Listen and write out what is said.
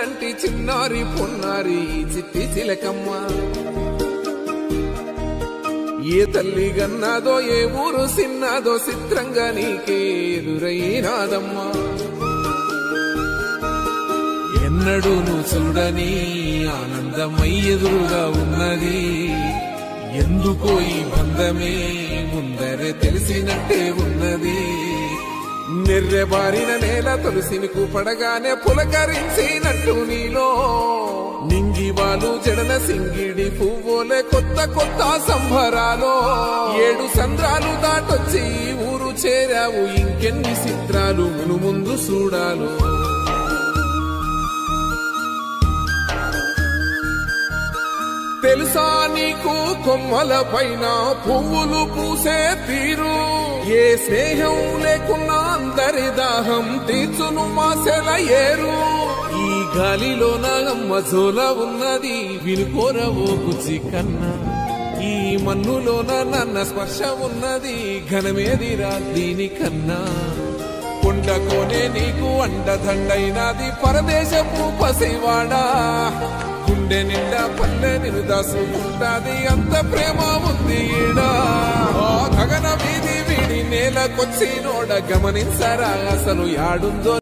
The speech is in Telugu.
వెన్నెలంటి చిన్నారి పొన్నారి చిట్టి చిలకమ్మ ఏ తల్లి గన్నాదో ఏ ఊరు సిన్నాదో చిత్రంగా నీకే ఎదురైనాదమ్మా ఎన్నడూ నువ్వు చూడని ఆనందమై ఎదురుగా ఉన్నది ఎందుకో ఈ బంధమే ముందరే తెలిసినట్టే ఉన్నది నిర్రెబారిన నేల తులసినికు పడగానే పులకరించినట్టు నీలో నింగివాలు జడన సింగిడి పువ్వులే కొత్త కొత్త సంబరాలో 7 సంద్రాలు దాటొచ్చి ఊరు చేరావు ఇంకెన్ని చిత్రాలు మును ముందు చూడాలో తెలుసా నీకు కొమ్మల పైన పువ్వులు పూసే తీరు ఏ స్నేహం లేకున్నా అందరి దాహం తీర్చును మాసెల ఏరు ఈ గాలిలోన అమ్మ జోల ఉన్నది వినుకోరవో గుచ్చి కన్నా ఈ మన్నులోన నన్న స్పర్శ ఉన్నది ఘనమేదిరా దీనికన్నా కొండకోనే నీకు అండదండైనది పరదేశపు పసివాడా గుండె నిండా పల్లె నిన్ను దాసుకుంటాది అంత ప్రేమ ఉంది ఈడా గగన వీధి వీడి నేలకొచ్చి నోడ గమనించరా అసలు యాడుందో